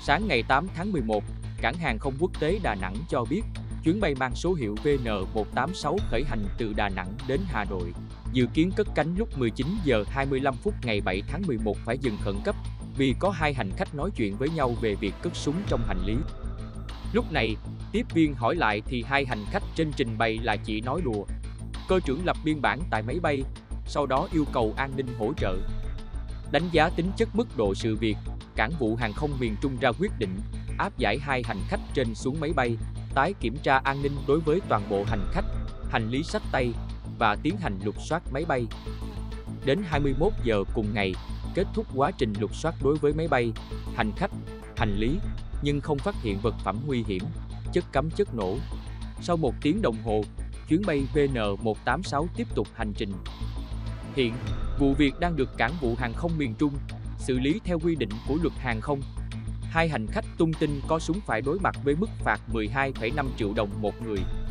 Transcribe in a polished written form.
Sáng ngày 8 tháng 11, Cảng hàng không quốc tế Đà Nẵng cho biết, chuyến bay mang số hiệu VN186 khởi hành từ Đà Nẵng đến Hà Nội, dự kiến cất cánh lúc 19 giờ 25 phút ngày 7 tháng 11 phải dừng khẩn cấp vì có hai hành khách nói chuyện với nhau về việc cất súng trong hành lý. Lúc này, tiếp viên hỏi lại thì hai hành khách trên trình bày là chỉ nói đùa. Cơ trưởng lập biên bản tại máy bay, sau đó yêu cầu an ninh hỗ trợ. Đánh giá tính chất mức độ sự việc, Cảng vụ Hàng không miền Trung ra quyết định áp giải hai hành khách trên xuống máy bay, tái kiểm tra an ninh đối với toàn bộ hành khách, hành lý xách tay và tiến hành lục soát máy bay. Đến 21 giờ cùng ngày, kết thúc quá trình lục soát đối với máy bay, hành khách, hành lý, nhưng không phát hiện vật phẩm nguy hiểm, chất cấm chất nổ. Sau 1 tiếng đồng hồ, chuyến bay VN186 tiếp tục hành trình. Hiện, vụ việc đang được Cảng vụ Hàng không miền Trung xử lý theo quy định của luật hàng không. Hai hành khách tung tin có súng phải đối mặt với mức phạt 12,5 triệu đồng một người.